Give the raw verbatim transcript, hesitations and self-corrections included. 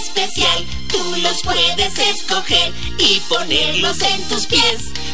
especial. Tú los puedes escoger y ponerlos en tus pies.